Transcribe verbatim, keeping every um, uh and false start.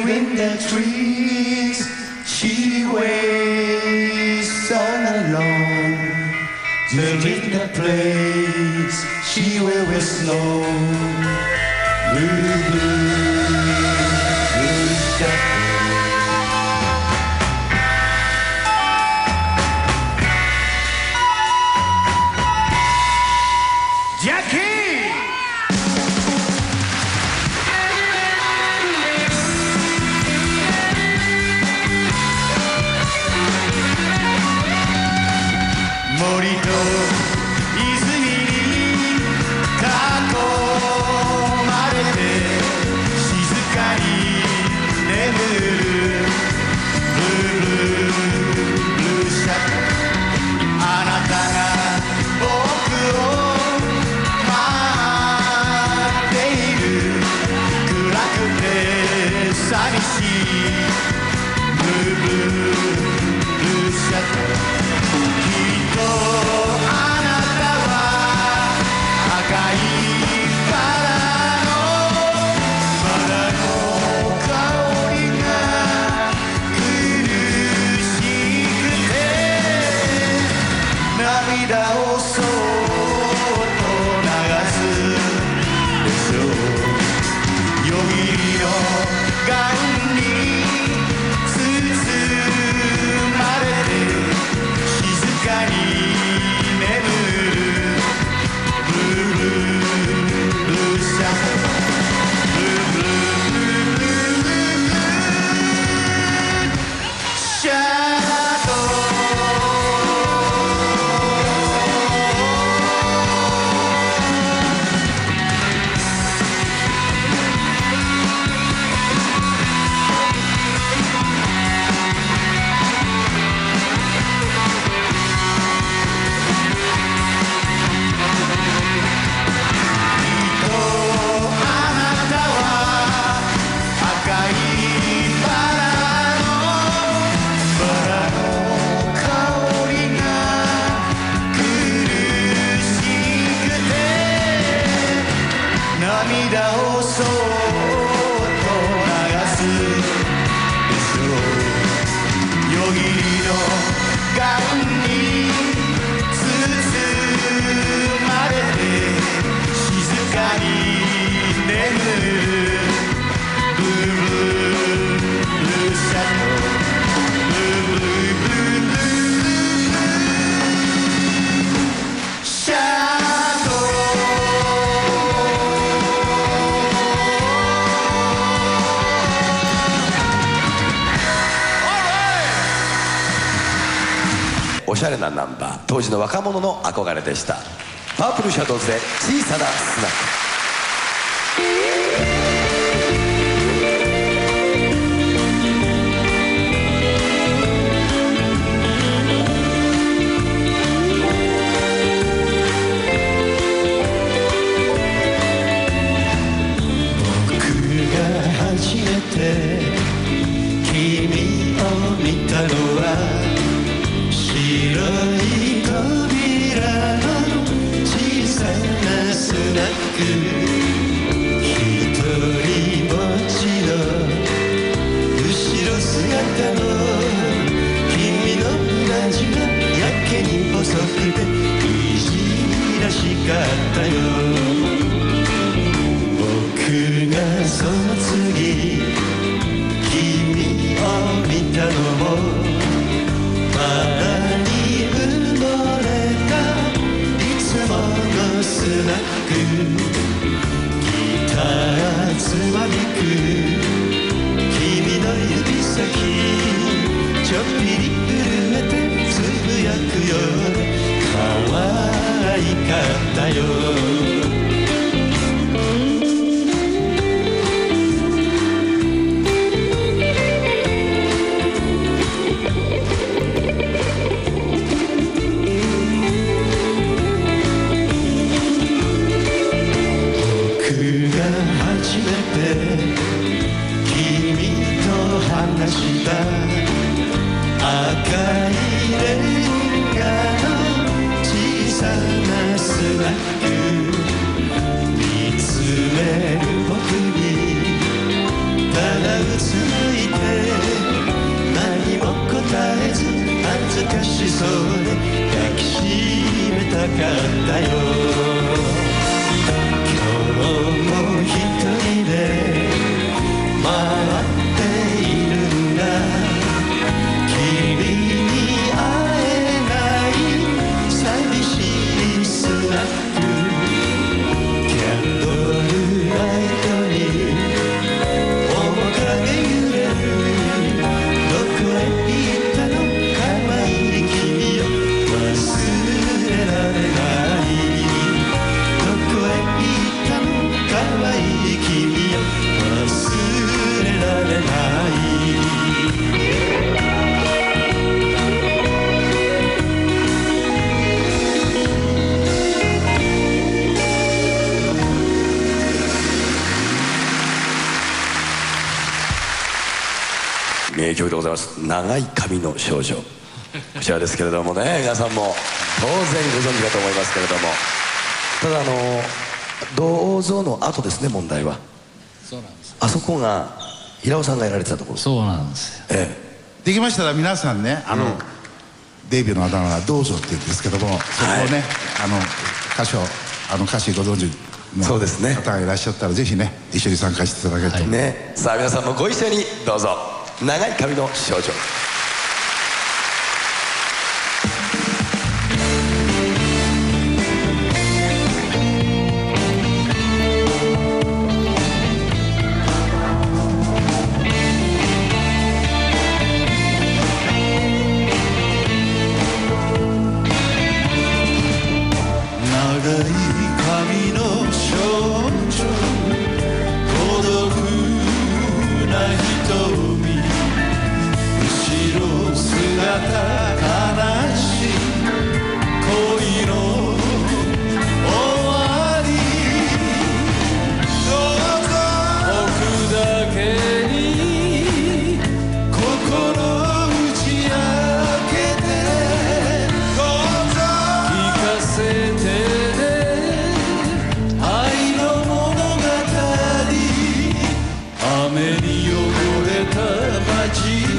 in the trees, she waits all alone. There in the place, she will with snow. Blue, blue, blue shepherd. Jackie! 森と泉に囲まれて静かに眠るブルーブルーシャツあなたが僕を待っている暗くて寂しいブルーブルーシャツあなたは赤いバラのバラの香りが苦しくて涙をそっと流すでしょう夜霧のガウンに包まれて静かに涙をそっと流すでしょう夜霧のガウンに包まれて静かに眠るブルーブルーシャドウブルーブルーブルーシャドウおしゃれなナンバー、当時の若者の憧れでした。パープルシャドウズで小さなスナック。 僕が初めて君を見たのは白い扉の小さなスナック一人ぼっちの後ろ姿の君のラジがやけに細くていじらしかったよ僕がその次君を見たのもまだスナックギターつまびく君の指先ちょっぴり震えてつぶやくよ可愛かったよ初めて君と話した赤いレンガの小さなスナック見つめる僕にただついて何も答えず恥ずかしそうで抱きしめたかったよ。今日も一人で回っているんだ。君に会えない寂しいスナック、キャンドルライトに面影揺れる。どこへ行ったの可愛い君よ、忘れられない。どこへ行ったの可愛い君よ、忘れられない。 名曲でございます。長い髪の少女、こちらですけれどもね、皆さんも当然ご存知かと思いますけれども、ただあの銅像の後ですね、問題は。 そうなんです。 あそこが平尾さんがやられてたところ。 そうなんですよ。 ええ、 できましたら皆さんね、あの、うん、デビューのあだ名はどうぞって言うんですけども、そこをね、はい、あの歌唱、あの歌詞ご存知の方がいらっしゃったら、ぜひね一緒に参加していただけると、はい、 ね。さあ皆さんもご一緒にどうぞ。長い髪の少女。 雨に汚れた街